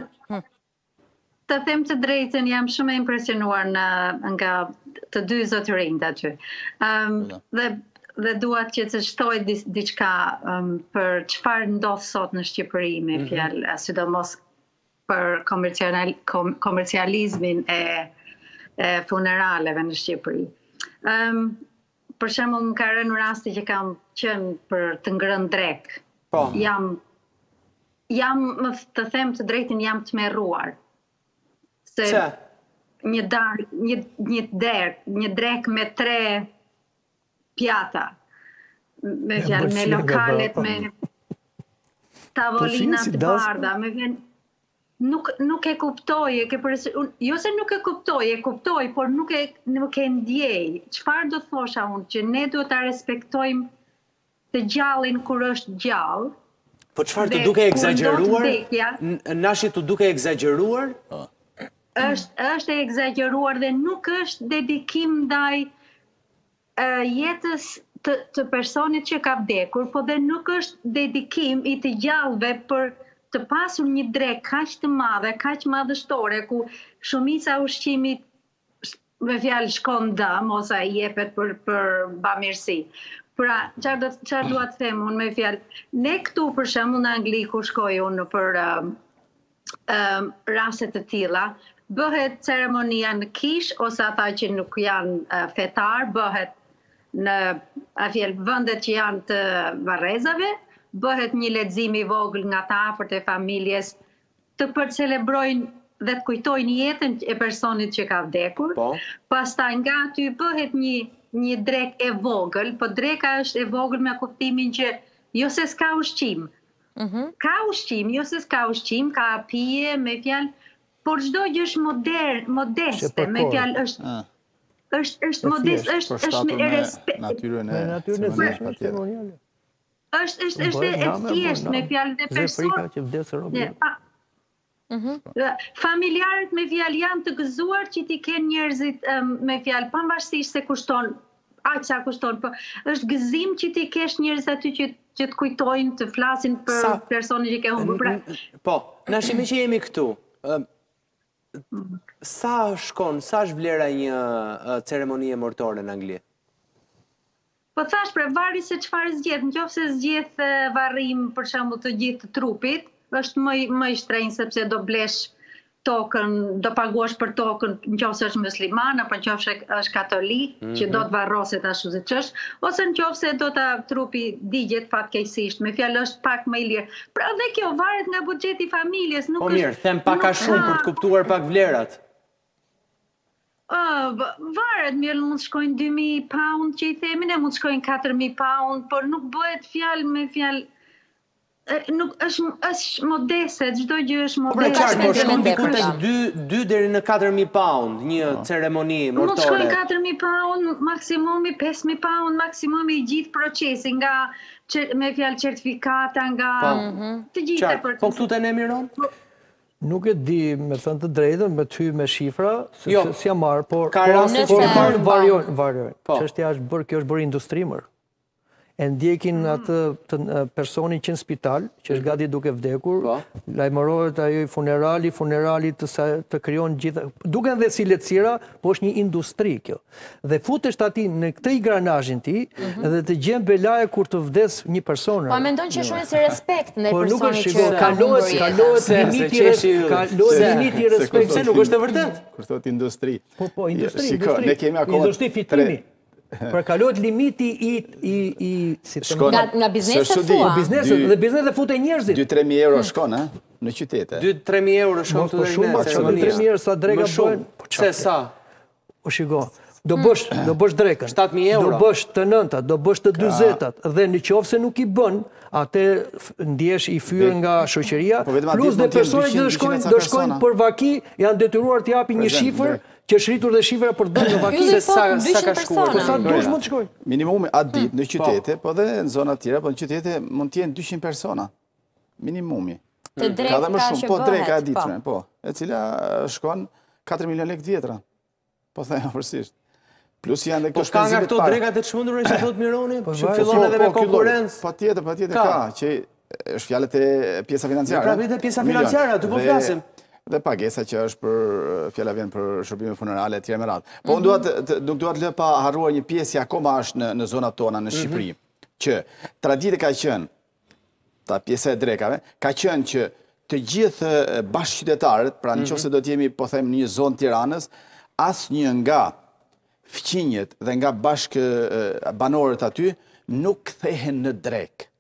Të them të drejtën, jam shumë e impresionuar nga të dy zotërinjt aty. Dhe duat që të shtoj diçka për çfarë ndodh sot në Shqipëri me fjalë, sidomos për komercializmin e funeraleve në Shqipëri. Për shembull, më ka rënë rasti që kam qenë për të ngrënë drek. Jam, të them të drejtën, jam të merruar. Se një drek me 3 pjata, me fjalë, me lokalet, me tavolinat të bardha, me vjen, nuk e kuptoj, jo se nuk e kuptoj, por nuk e ndjej. Çfarë do thosha unë, që ne duhet ta respektojmë të gjallin kur është gjallë. Po çfarë të duke egzageruar? Nashi të duke egzageruar? Është e egzageruar dhe nuk është dedikim ndaj jetës të personit që ka vdekur, po dhe nuk është dedikim i të gjallëve për të pasur një drek kaq të madhe, kaq madhështore, ku shumica ushqimit me fjalë shkon dëm ose jepet për bamirësi. Pra, çfarë dua të them unë me fjalë, ne këtu për shembull në Angli ku shkoj unë për raste të tilla, bëhet ceremonia në kish, ose ata që nuk janë fetar, bëhet në vendet që janë të varrezave, bëhet një lexim i vogël nga të afërt e familjes, të përcelebrojnë dhe të kujtojnë jetën e personit që ka vdekur. Pastaj nga aty bëhet një drek e vogël, po dreka është e vogël me kuptimin që jo se s'ka ushqim. Ka ushqim, jo se s'ka ushqim, ka pije, me fjalë, por çdo gjë është modeste, me fjalë është modest, është me respekt. Natyrën e ceremoniale. Është e thjeshtë, me fjalë dhe person. Familjarët me fjalë janë të gëzuar që t'i kenë njerëzit me fjalë, pavarësisht se kushton, aq sa kushton, po është gëzim që t'i kesh njerëz aty që të kujtojnë, të flasin për personin që ke humbur. Po, Nashi, me që jemi këtu, sa është vlera një ceremonie mortore në Angli? Po thash, varri se çfarë zgjedh, nëse zgjedh varrim për shembull të gjithë të trupit, është më i shtrenjtë sepse do blesh tokën, do paguash për tokën nëse është musliman apo nëse është katolik, që do të varroset ashtu siç është, ose nëse do ta trupi digjet fatkeqësisht, me fjalë është pak më i lirë. Pra dhe kjo varet nga buxheti i familjes, nuk është. Po mirë, them pak a shumë për të kuptuar pak vlerat. Varet, mirë, mund të shkojnë 2.000 pound që i themin, mund të shkojnë 4.000 pound, por nuk bëhet fjalë me fjalë. Nuk është modeste, çdo gjë është modeste. Po qartë, por shkon diku tek 2 deri në 4.000 pound një ceremoni mortore. Mund shkojnë 4.000 pound, maksimumi 5.000 pound, maksimumi i gjithë procesi, nga me fjalë certifikata, nga të gjitha procesi. Po këtu te ne Miron? Nuk e di, me thënë të drejtën, me ty me shifra, si jam marrë, por varion. Çështja është bërë, kjo është bërë industri mërë. E ndjekin atë personin që në spital, që është gati duke vdekur, lajmërohet ajo funerali të krijon gjitha, duke dhe si lehtësira, po është një industri kjo. Dhe futesh ati në këtë ingranazhin ti, dhe të gjen belaje kur të vdes një person. Po mendon që shumë si respekt ndaj personit që kalohet limiti i respektit. Se nuk është e vërtet. Kur thot industri. Po, industri fitimi. Pra kalohet limiti i nga bizneset tua. Dhe bizneset fute njerëzit. 2-3.000 euro shkon, në qytete. 2-3.000 euro shkon të dhe në ceremonia. 3.000 euro sa drega bëhen. Se sa? O shiko, do bësh drekën. 7.000 euro. Do bësh të 9-tat, do bësh të 20-tat. Dhe në qoftë se nuk i bën, atë ndjesh i fyrë nga shoqëria, plus dhe personet që do shkojnë për vaki, janë detyruar të japin një shifër, që është rritur dhe shifra për të bërë në vaki. Se sa ka shkuar. Sa dush mund të shkojnë. Minimumi atë ditë në qytete, po dhe në zonat tjera, po në qytete mund t'jenë 200 persona. Minimumi. Të drejka që bëhet. Drejka e ditëme, po. E cila shkon 4 milion lekë vjetra. Po thejnë përsisht. Plus janë dhe këto shpenzimit parë. Po ka nga këto dregat e të shmundurë që thot Mironi? Që fillon edhe me konkurencë? Pa tjetër ka. Që është fjallet e pjesa financiare. Pra vite pjesa financiare, aty po flasim. Dhe pagesa që është për fjalla vjen për shërbime funerale e tjera me radhë. Po nuk duat lë pa harruar një pjesë që akoma është në zonat tona në Shqipëri, që tradite ka qenë, ta pjesa e drekave, ka qenë që të gjithë bashkëqytetarët, pra në qoftë se do t'jemi, po them, një zonë Tiranës, asnjë nga fqinjet dhe nga banorët aty nuk kthehen në drek.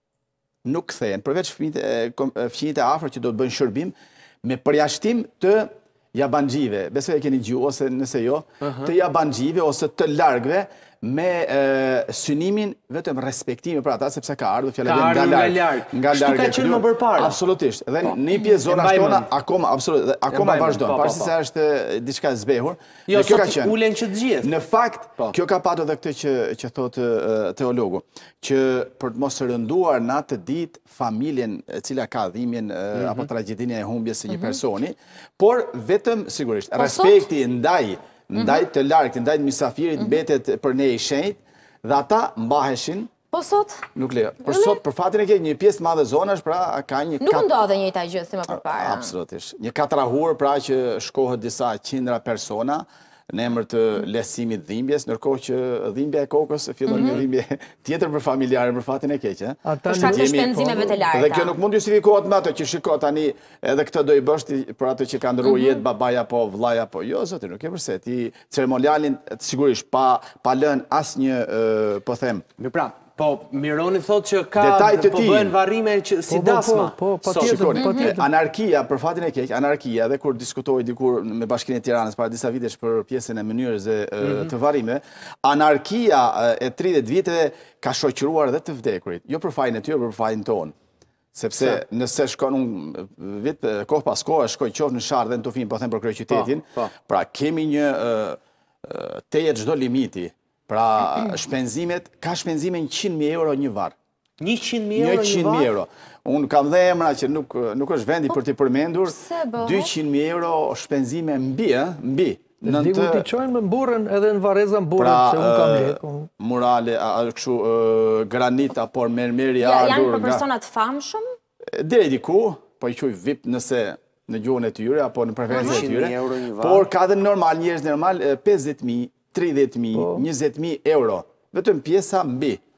Nuk kthehen, përveç fqinjit e afër që do të bëjnë shërbim, me përjashtim të jabanxhive, besoj e keni gjuhë, ose nëse jo, të jabanxhive ose të largve, me synimin vetëm respektimi për ata, sepse ka ardhur fjala nga larg. Kështu ka qenë më përpara. Absolutisht. Dhe në pjesë zona tona akoma vazhdon, pavarësisht se është diçka e zbehur. Jo, sot ulen që të gjithë. Në fakt, kjo ka patur edhe këtë që thotë teologu, që për të mos rënduar në atë ditë familjen e cila ka dhimbjen apo tragjedinë e humbjes së një personi, por vetëm sigurisht respekti ndaj të largët, ndaj të misafirit mbetet për ne i shenjt, dhe ata mbaheshin. Po sot? Nuk lejo. Për sot, për fatin e ke një pjesë madhe zonash, pra ka një... Nuk ndodhe njëjta gjë si më përpara. Absolutisht. Një katrahur, pra që shkohet disa qindra persona, në emër të lehtësimit dhimbjes, ndërkohë që dhimbja e kokës fillon një dhimbje tjetër për familjarën, për fatin e keq, për shkak të shpenzimeve të larta. Dhe kjo nuk mund justifikohet me ato që shiko tani edhe këtë do i bësh për ato që ka ndërruar jetë babaja apo vllaja apo jo, zoti, nuk e përse ti ceremonialin sigurisht pa lënë asnjë, po them. Pra, po, Mironi thot që ka po bëhen varrime si dasma. Po, patjetër. Anarkia, për fatin e keq, anarkia, dhe kur diskutoj dikur me Bashkinë e Tiranës para disa vitesh për pjesën e mënyrës të varrimeve, anarkia e 30 viteve ka shoqëruar edhe të vdekurit, jo për fajin e tyre, por për fajin ton. Sepse nëse shkon kohë pas kohë, shkoj qoftë në Sharë dhe në Tufin, po them për kryeqytetin, pra kemi një teje çdo limiti. Pra, shpenzimet, ka shpenzime 100.000 euro një varë. 100.000 euro një varë? Unë kam dhe emra që nuk është vendi për t'i përmendur, 200.000 euro shpenzime mbi. Dhe diku t'i qojnë me mburën edhe në Vareza mburën, se unë kam lekë. Murale, kështu granit, apo mermeri ardhur. Janë për personat famshëm? Deri diku, po i quj VIP nëse në gjuhën e tyre, apo në preferencë e tyre. Por ka dhe normal, njerëz normal, 50.000, 30.000, 20.000 euro. Vetëm pjesa mbi.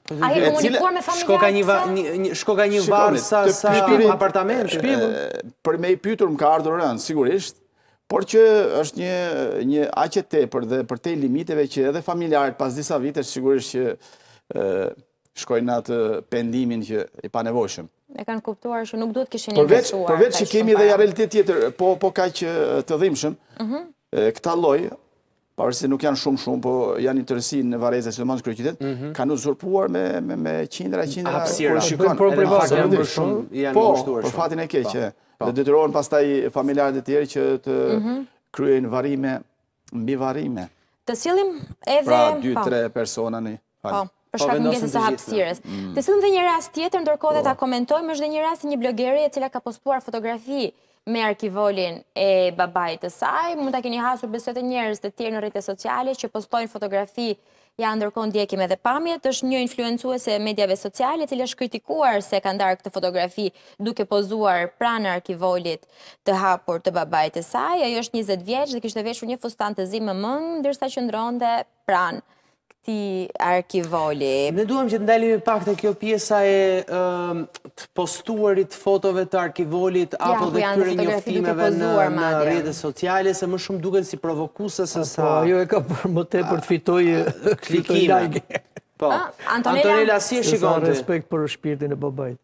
A i komunikuar me familjarë? Shko ka një varë sa apartament? Për me i pytur më ka ardhur rënd, sigurisht, por që është një aqe tepër dhe për te limiteve që edhe familjarët pas disa vite sigurisht që shkojnë atë pendimin që i pa nevojshëm. E kanë kuptuar që nuk duhet kishin investuar. Përveç që kemi dhe realitet tjetër, po ka që të dhimshëm, këta loj, pavarësisht se nuk janë shumë, po janë interesi në Vareza, sidomos në kryeqytet, kanë uzurpuar me qindra kur shikon. Po, për fatin e keq, dhe detyrohen pastaj familjarët e tjerë që të kryejnë varime mbi varime. Të sillim edhe... Pra 2-3 persona në falë. Për shkak mungesës së hapësirës. Të sillim dhe një rast tjetër, ndërkohë dhe ta komentojmë, është dhe një rast një blogere e cila ka postuar fotografi me arkivolin e babait të saj. Mund ta keni hasur besoj të njerëz të tjerë në rrjetet sociale që postojnë fotografi, ja ndërkohë ndjekim edhe pamjet. Është një influencuese e mediave sociale e cila është kritikuar se ka ndarë këtë fotografi duke pozuar pranë arkivolit të hapur të babait të saj. Ajo është 20 vjeç dhe kishte veshur një fustan të zi më mëng, ndërsa qëndronte pranë këtij arkivoli. Ne duam që të ndalemi pak te kjo pjesa e të postuarit fotove të arkivolit apo dhe këtyre njoftimeve në rrjetet sociale, se më shumë duket si provokuese se sa... Ajo e ka për më tepër të fitoj like. Po, Antonella, si e shikonte? Respekt për shpirtin e babait.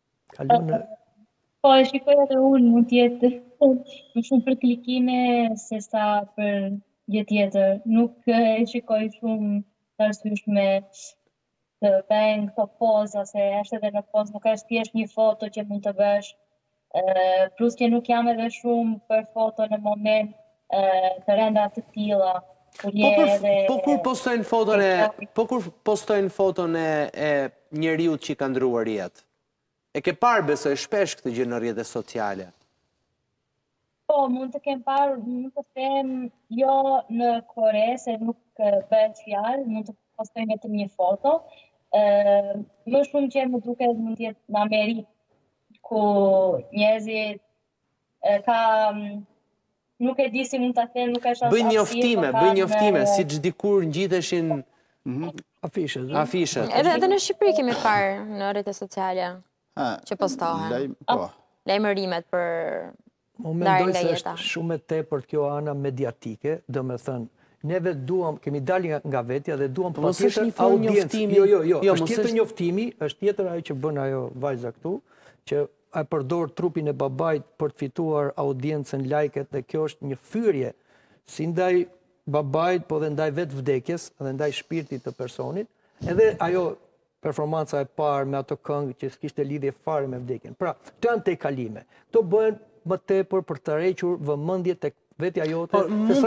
Po, e shikoj atë unë, mund t'jetë më shumë për klikime se sa për gjë tjetër. Nuk e shikoj shumë të arsyeshme të bëjnë këto poza, se është edhe në pozë, nuk është thjesht një foto që mund të bësh, plus që nuk jam edhe shumë për foto në moment të renda të tilla. Po kur postojnë foton e njeriut që i ka ndruar jetë? E ke parë besoj shpesh këtë gjë në rrjetet sociale? Po, mund të kem parë, mund të them jo në Kore, se nuk bëhet fjalë, mund të postojnë vetëm një foto. Më shumë që më duket mund të jetë në Amerikë, ku njerëzit ka... Nuk e di si mund të them, nuk është Bëj njoftime, si që dikur ngjiteshin afishet. Edhe në Shqipëri kemi parë në rrjetet sociale që postohen. Lajmërimet për... Më mendoj se është shumë e tepër kjo ana mediatike, do me thënë, neve duam, kemi dalë nga vetja dhe duam pa tjetër audiencë. Jo, është tjetër njoftimi, është tjetër ajo që bën ajo vajza këtu, që e përdor trupin e babait për të fituar audiencën, like-et, dhe kjo është një fyrje, si ndaj babait, po dhe ndaj vetë vdekjes, dhe ndaj shpirtit të personit, edhe ajo performanca e parë me ato këngë që s'kishte lidhje fare me vdekjen. Pra, të janë te kalime. Këto bëhen më tepër për të rrequr vëmendje tek vetja jote.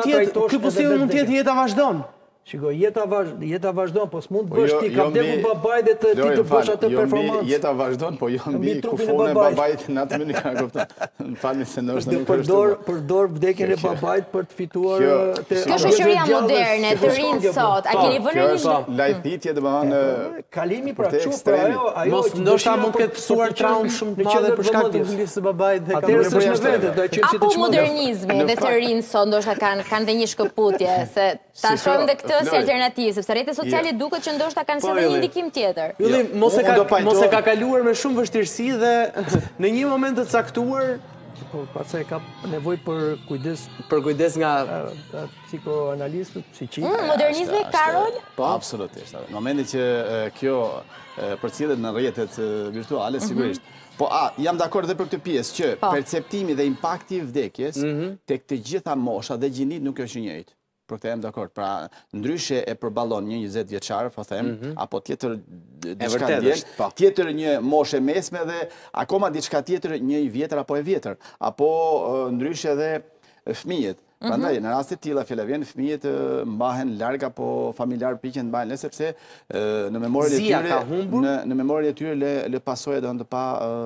Ky posibil mund të jetë jeta vazhdon. Shiko, jeta vazhdon, po s'mund bësh ti ka vdekur babai dhe ti të bësh atë performancë. Jeta vazhdon, po jo mbi kufun e babait në atë mënyrë ka kupton. M'falni se ndoshta nuk është. Përdor vdekjen e babait për të fituar te Kjo shoqëria moderne, të rinë sot, a keni vënë një lajthitje domethënë kalimi pra çu pra ajo mos ndoshta mund të ketë psuar traumë shumë të mëdha për shkak të vdekjes së babait dhe ka bërë për vetë, do të qenë si të çmendë. Modernizmi dhe të rinë sot ndoshta kanë dhe një shkëputje se ta shohim dhe këtë si alternativë, sepse rrjetet sociale duket që ndoshta kanë sjellë një ndikim tjetër. Mos e ka kaluar me shumë vështirësi dhe në një moment të caktuar pastaj ka nevojë për kujdes nga psikoanalistët, psiqik. Modernizmi ka rol? Po, absolutisht. Në momentin që kjo përcjellet në rrjetet virtuale, sigurisht. Po, jam dakord edhe për këtë pjesë që perceptimi dhe impakti i vdekjes tek të gjitha moshat dhe gjinit nuk është i njëjtë. Për këtë jam dakord. Pra, ndryshe e përballon një 20 vjeçar, po them, apo tjetër diçka ndjen, tjetër një moshë mesme dhe akoma diçka tjetër një i vjetër apo e vjetër, apo ndryshe edhe fëmijët. Prandaj në raste të tilla fjala vjen fëmijët mbahen larg apo familjar piqen mbahen sepse në memorien e tyre le pasojë do të pa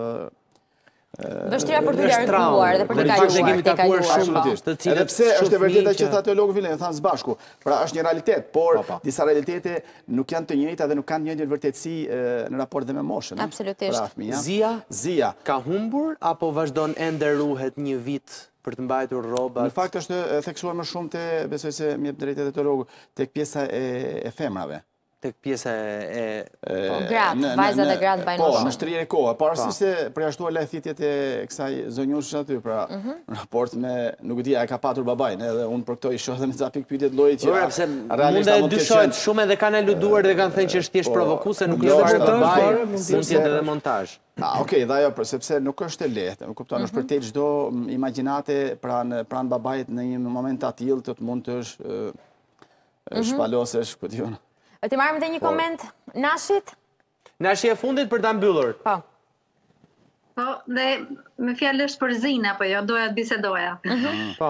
vështira për të larguar dhe për të kaluar absolutisht. Edhe pse është e vërtetë që tha teologu Vilen, thanë së bashku. Pra është një realitet, por disa realitete nuk janë të njëjta dhe nuk kanë një vërtetësi në raport dhe me moshën. Absolutisht. Zia ka humbur apo vazhdon ende ruhet një vit për të mbajtur rrobat? Në fakt është theksuar më shumë te, besoj se më jep drejtë te teologu, tek pjesa e femrave. Tek pjesa e... Gratë, vajza dhe gratë bajnë Po, në shtrirje koha. Parësisht se përjashtuar lehthitjet e kësaj zonjushës aty, pra në raport me, nuk di, a e ka patur babajnë, edhe unë për këto i shoh dhe me ca pikpyetjet llojit që mund e dyshojnë shumë edhe kanë eluduar dhe kanë thënë që është thjesht provokuese, nuk është fare babaj, mund të jetë edhe montazh. Okej, dhe ajo, sepse nuk është e lehtë, më kupton, është për te çdo imagjinate pranë babait në një moment të tillë të mund të shpalosesh, ku diun. Ti marrim edhe një koment Nashit? Nashi e fundit për ta mbyllur. Po. Po, dhe me fjalë është për Zina, po jo, doja të bisedoja. Po.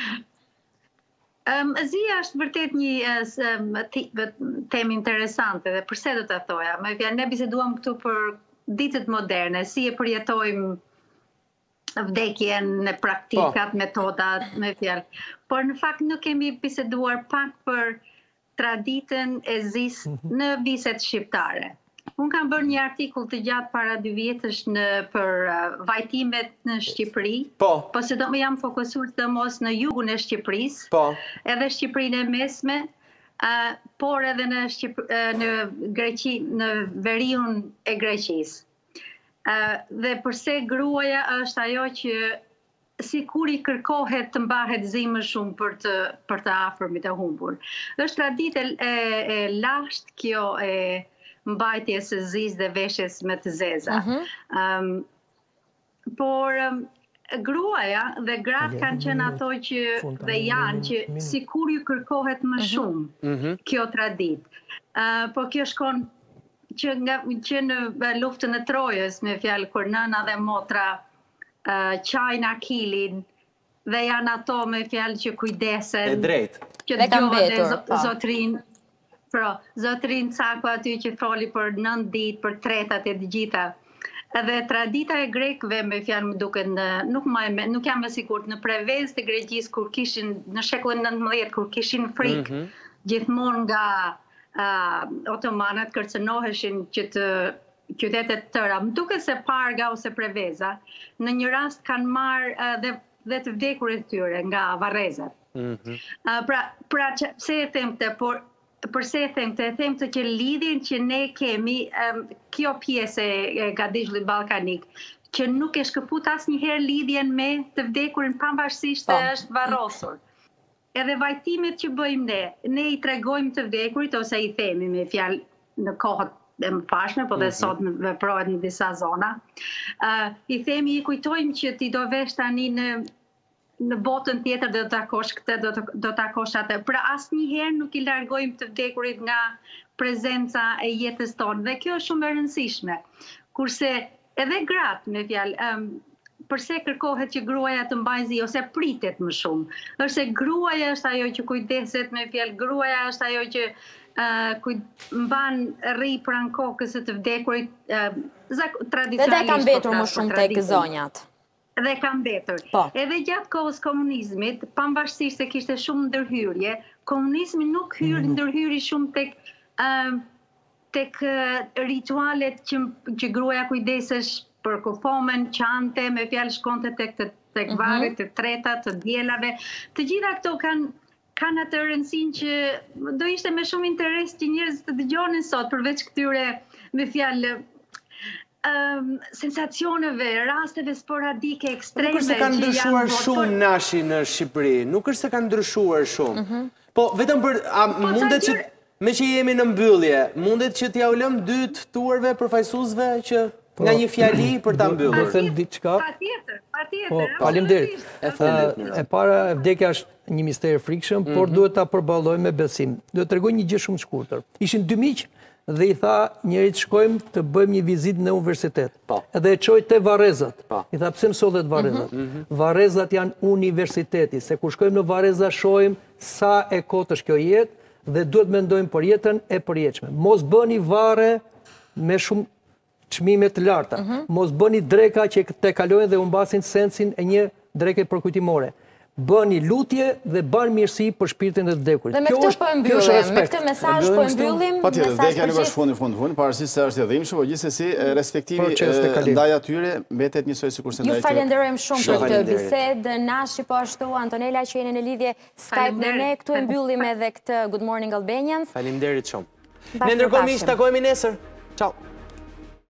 Zia është vërtet një temë interesante dhe përse do ta thoja. Me fjalë ne biseduam këtu për ditët moderne, si e përjetojmë vdekjen në praktikat, metodat, me fjalë. Por në fakt nuk kemi biseduar pak për traditën e Zis në viset shqiptare. Unë kam bërë një artikull të gjatë para 2 vjetësh për vajtimet në Shqipëri, po se do më jam fokusuar të mos në jugun e Shqipërisë, edhe Shqipërinë e mesme, por edhe në Greqi, në veriun e Greqisë. Dhe përse gruaja është ajo që si kur i kërkohet të mbahet zi më shumë për të afërmit e humbur. Është traditë e lashtë kjo e mbajtjes së zis dhe veshjes me të zeza. Por gruaja dhe gratë kanë qenë ato që dhe janë që si kur ju kërkohet më shumë kjo traditë. Po kjo shkon që në luftën e Trojës, me fjalë kur nëna dhe motra qajnë akilin dhe janë ato me fjalë që kujdesen. E drejt. Që dëgjohet zotrin Cako aty që foli për 9 ditë, për tretat e të gjitha. Edhe tradita e grekëve me fjalë më duket nuk jam e sigurt në prevez të Greqisë kur kishin në shekullin 19 kur kishin frikë gjithmonë nga otomanët kërcënoheshin që të qytetet tëra. Më duket se Parga ose Preveza në një rast kanë marrë dhe të vdekurit tyre nga varrezat. Pra pse e them këtë, por përse e them këtë që lidhjen që ne kemi kjo pjesë e gadishullit ballkanik që nuk e shkëput asnjëherë lidhjen me të vdekurin pavarësisht se është varrosur. Edhe vajtimet që bëjmë ne i tregojmë të vdekurit ose i themi me fjalë në kohët e më pashme, po dhe sot veprohet në disa zona. I themi, i kujtojmë që ti do vesh tani në botën tjetër do të takosh këtë, do të takosh atë. Pra asnjëherë nuk i largojmë të vdekurit nga prezenca e jetës tonë. Dhe kjo është shumë e rëndësishme. Kurse edhe gratë, me fjalë, përse kërkohet që gruaja të mbajë zi ose pritet më shumë. Është se gruaja është ajo që kujdeset, me fjalë, gruaja është ajo që mban rri pranë kokës së të vdekurit tradicionalisht. Dhe ka mbetur më shumë tek zonjat. Dhe ka mbetur. Edhe gjatë kohës komunizmit, pavarësisht se kishte shumë ndërhyrje, komunizmi nuk ndërhyri shumë tek ritualet që gruaja kujdesesh për kufomen, qante, me fjalë shkonte tek varri, të tretat, të dielave. Të gjitha këto kanë atë rëndësinë që do ishte me shumë interes që njerëzit të dëgjonin sot, përveç këtyre, me fjalë, sensacioneve, rasteve sporadike, ekstreme. Nuk është se kanë ndryshuar shumë Nashi në Shqipëri, nuk është se kanë ndryshuar shumë. Po, vetëm për, mundet që, me që jemi në mbyllje, mundet që t'ja ulëm 2 të tuarve përfaqësuesve që nga një fjali për ta mbyllur. Patjetër. Faleminderit. E para, vdekja është një mister frikshëm, por duhet ta përballojmë me besim. Do t'tregoj një gjë shumë të shkurtër. Ishin 2 miq dhe i tha njërit shkojmë të bëjmë një vizitë në universitet. Edhe e çoi te Varrezat. I tha pse mësollet Varrezat? Varrezat janë universiteti, se kur shkojmë në Varreza shohim sa e kot është kjo jetë dhe duhet mendojmë për jetën e përjetshme. Mos bëni varre me shumë çmime të larta. Mos bëni dreka që te kalojnë dhe humbasin sensin e një dreke përkujtimore. Bëni lutje dhe bani mirësi për shpirtin e të vdekurit. Dhe me këtë po e mbyllim, me këtë mesazh po e mbyllim. Patjetër, vdekja nuk është fundi, pavarësisht se është e dhimbshme, por gjithsesi respektivi ndaj atyre mbetet njësoj sikur se ndaj tyre. Ju falenderojmë shumë për këtë bisedë. Nashi po ashtu, Antonela që jeni në lidhje Skype me ne, këtu e mbyllim edhe këtë Good Morning Albanians. Faleminderit shumë. Ne ndërkohë miq, takohemi nesër. Ciao.